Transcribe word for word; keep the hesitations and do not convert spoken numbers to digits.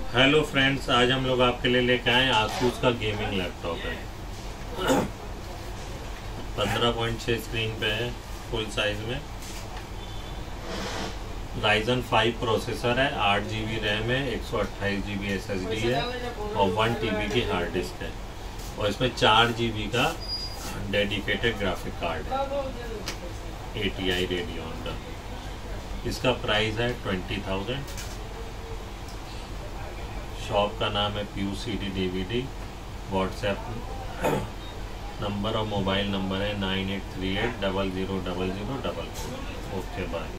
Hello friends, आज हम लोग आपके लिए लेके आए आसूस का गेमिंग लैपटॉप है। पंद्रह पॉइंट छः स्क्रीन पे है, फुल साइज में। राइजन फाइव प्रोसेसर है, आठ जी बी रैम है, एक सौ अट्ठाईस G B S S D है और वन टी बी की हार्ड डिस्क है। और इसमें चार जी बी का डेडिकेटेड ग्राफिक कार्ड है, ए टी आई रेडियन का। इसका प्राइस है ट्वेंटी थाउजेंड। शॉप का नाम है P U C D D V D. WhatsApp number और मोबाइल नंबर है nine eight three eight double zero double zero double four. Okay bye.